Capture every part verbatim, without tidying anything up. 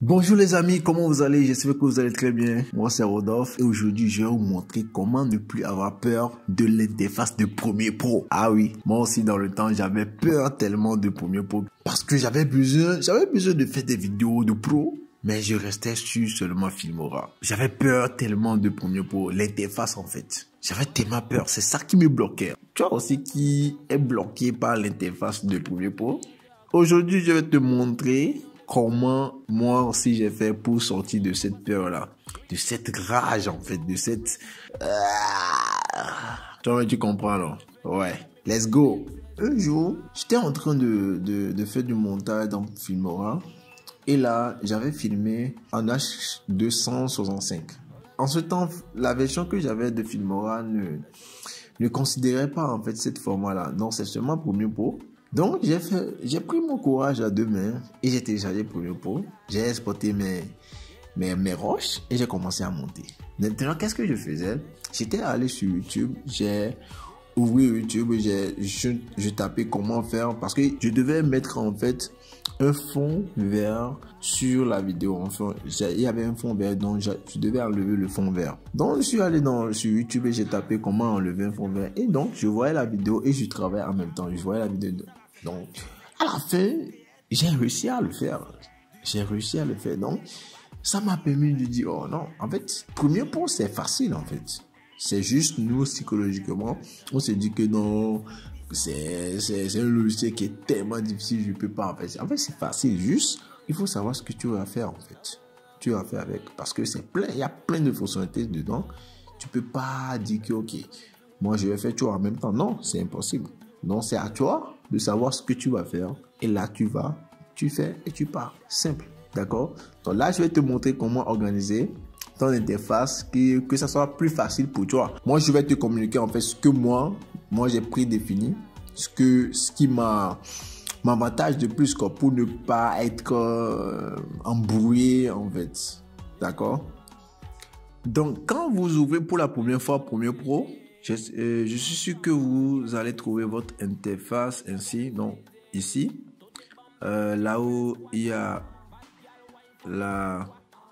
Bonjour les amis, comment vous allez? J'espère que vous allez très bien. Moi c'est Rodolphe et aujourd'hui je vais vous montrer comment ne plus avoir peur de l'interface de Premiere Pro. Ah oui, moi aussi dans le temps j'avais peur tellement de Premiere Pro parce que j'avais besoin, j'avais besoin de faire des vidéos de pro, mais je restais sur seulement Filmora. J'avais peur tellement de Premiere Pro, l'interface en fait. J'avais tellement peur, c'est ça qui me bloquait. Tu vois aussi qui est bloqué par l'interface de Premiere Pro? Aujourd'hui je vais te montrer comment moi aussi j'ai fait pour sortir de cette peur-là, de cette rage en fait, de cette... Tu vois, tu comprends non? Ouais, let's go. Un jour, j'étais en train de, de, de faire du montage dans Filmora et là, j'avais filmé en H deux cent soixante-cinq. En ce temps, la version que j'avais de Filmora ne, ne considérait pas en fait cette format-là. Non, c'est seulement Premiere Pro. Donc, j'ai fait, j'ai pris mon courage à deux mains et j'ai téléchargé Premiere Pro. J'ai exporté mes, mes, mes roches et j'ai commencé à monter. Maintenant, qu'est-ce que je faisais? J'étais allé sur YouTube, j'ai ouvert YouTube, j'ai, je, je tapais comment faire parce que je devais mettre en fait un fond vert sur la vidéo. Enfin, il y avait un fond vert, donc je, je devais enlever le fond vert. Donc, je suis allé dans, sur YouTube et j'ai tapé comment enlever un fond vert. Et donc, je voyais la vidéo et je travaillais en même temps. Je voyais la vidéo. De, donc, à la fin, j'ai réussi à le faire. J'ai réussi à le faire. Donc, ça m'a permis de dire, oh non, en fait, Premiere Pro, c'est facile, en fait. C'est juste, nous, psychologiquement, on s'est dit que non, c'est un logiciel qui est tellement difficile, je ne peux pas, en fait. En fait, c'est facile, juste, il faut savoir ce que tu vas faire, en fait. Tu vas faire avec, parce que c'est plein, il y a plein de fonctionnalités dedans. Tu ne peux pas dire que, ok, moi, je vais faire tout en même temps. Non, c'est impossible. Donc, c'est à toi de savoir ce que tu vas faire. Et là, tu vas, tu fais et tu pars. Simple. D'accord? Donc là, je vais te montrer comment organiser ton interface, que, que ça soit plus facile pour toi. Moi, je vais te communiquer en fait ce que moi, moi j'ai prédéfini, ce, que, ce qui m'a m'avantage de plus quoi, pour ne pas être euh, embrouillé en fait. D'accord? Donc, quand vous ouvrez pour la première fois Premiere Pro, Je, euh, je suis sûr que vous allez trouver votre interface ainsi. Donc ici, euh, là où il y a la,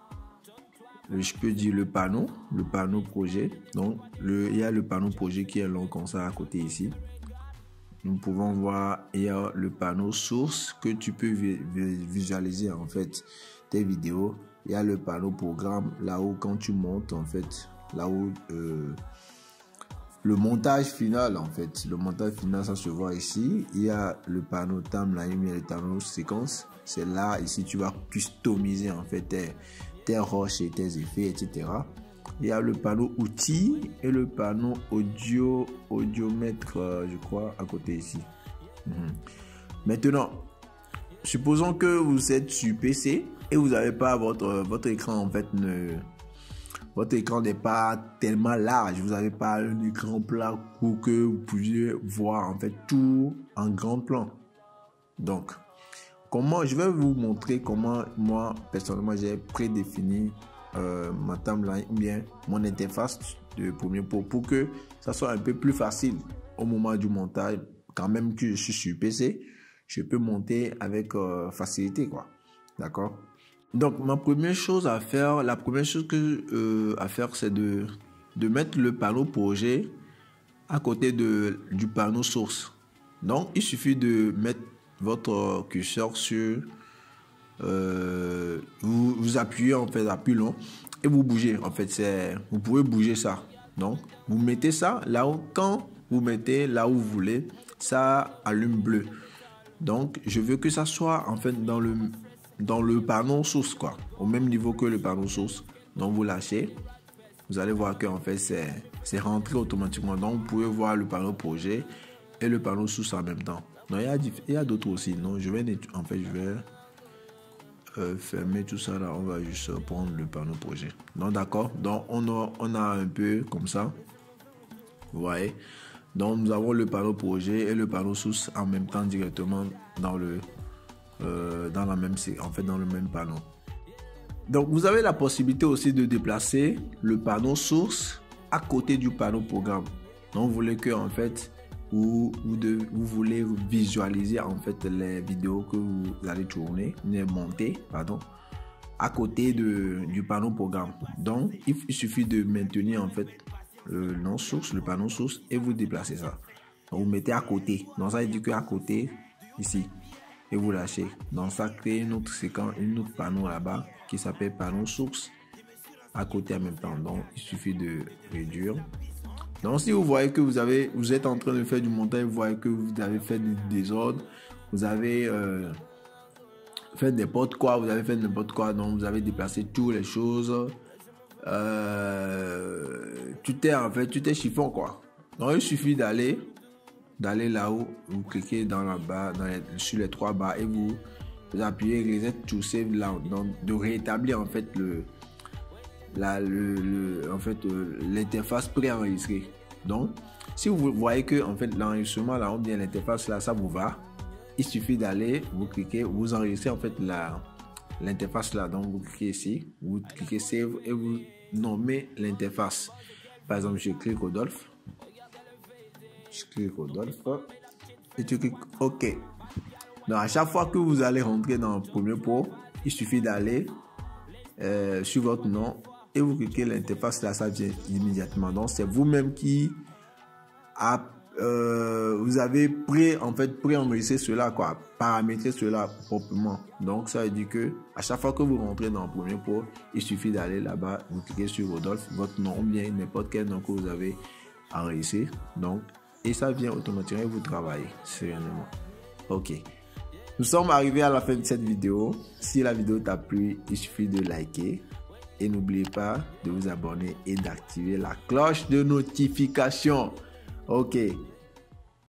je peux dire le panneau, le panneau projet. Donc le, il y a le panneau projet qui est long comme ça à côté ici. Nous pouvons voir, il y a le panneau source que tu peux vi visualiser en fait tes vidéos. Il y a le panneau programme là où quand tu montes en fait, là où euh, le montage final en fait, le montage final ça se voit ici. Il y a le panneau timeline, il y a le panneau séquence. C'est là ici tu vas customiser en fait tes, tes roches et tes effets, et cetera. Il y a le panneau outils et le panneau audio, audiomètre, euh, je crois, à côté ici. Mmh. Maintenant, supposons que vous êtes sur P C et vous n'avez pas votre, votre écran en fait ne Votre écran n'est pas tellement large, vous n'avez pas un écran plat pour que vous puissiez voir en fait tout en grand plan. Donc, comment je vais vous montrer comment moi personnellement j'ai prédéfini euh, ma timeline ou bien mon interface de Premiere Pro pour que ça soit un peu plus facile au moment du montage. Quand même que je suis sur P C, je peux monter avec euh, facilité quoi. D'accord? Donc, ma première chose à faire, la première chose que, euh, à faire, c'est de, de mettre le panneau projet à côté de, du panneau source. Donc, il suffit de mettre votre curseur sur, euh, vous, vous appuyez en fait, appui long, et vous bougez. En fait, c'est, vous pouvez bouger ça. Donc, vous mettez ça là où, quand vous mettez là où vous voulez, ça allume bleu. Donc, je veux que ça soit en fait dans le dans le panneau source quoi, au même niveau que le panneau source. Donc vous lâchez, vous allez voir que en fait c'est c'est rentré automatiquement. Donc vous pouvez voir le panneau projet et le panneau source en même temps. Non, il y a il y a d'autres aussi. Non, je vais en fait je vais euh, fermer tout ça là. On va juste prendre le panneau projet. Non, d'accord. Donc on a on a un peu comme ça. Vous voyez. Donc nous avons le panneau projet et le panneau source en même temps directement dans le Euh, dans la même, en fait dans le même panneau. Donc vous avez la possibilité aussi de déplacer le panneau source à côté du panneau programme. Donc vous voulez que en fait vous, vous, de, vous voulez visualiser en fait les vidéos que vous allez tourner, monter, pardon. à côté de, du panneau programme. Donc, il, il suffit de maintenir en fait le nom source, le panneau source et vous déplacez ça. Donc, vous mettez à côté. Donc, ça veut dire qu'à côté, ici, et vous lâchez. Donc, ça crée une autre séquence, une autre panneau là-bas qui s'appelle panneau source à côté en même temps. Donc, il suffit de réduire. Donc, si vous voyez que vous avez, vous êtes en train de faire du montage, vous voyez que vous avez fait du désordre, vous avez euh, fait n'importe quoi, vous avez fait n'importe quoi, donc vous avez déplacé toutes les choses. Euh, tout est en fait, tout est chiffon quoi. Donc, il suffit d'aller, d'aller là-haut, vous cliquez dans la barre, dans les, sur les trois barres et vous, vous appuyez Reset to Save là, donc de rétablir en fait le La, le, le, en fait, euh, l'interface préenregistrée. Donc, si vous voyez que en fait l'enregistrement là, ou bien l'interface là, ça vous va, il suffit d'aller, vous cliquez, vous enregistrez en fait la l'interface là. Donc, vous cliquez ici, vous cliquez Save et vous nommez l'interface. Par exemple, je clique Rodolphe, je clique Rodolphe et tu cliques OK. Donc, à chaque fois que vous allez rentrer dans Premiere Pro, il suffit d'aller euh, sur votre nom et vous cliquez l'interface là, ça vient immédiatement. Donc c'est vous-même qui a, euh, vous avez pré en fait pré-enregistré cela quoi, paramétrer cela proprement. Donc ça veut dire que à chaque fois que vous rentrez dans Premiere Pro, il suffit d'aller là-bas, vous cliquez sur Rodolphe, votre nom ou bien n'importe quel nom que vous avez enregistré. Donc et ça vient automatiquement, vous travaillez sereinement. Ok. Nous sommes arrivés à la fin de cette vidéo. Si la vidéo t'a plu, il suffit de liker. Et n'oubliez pas de vous abonner et d'activer la cloche de notification. Ok.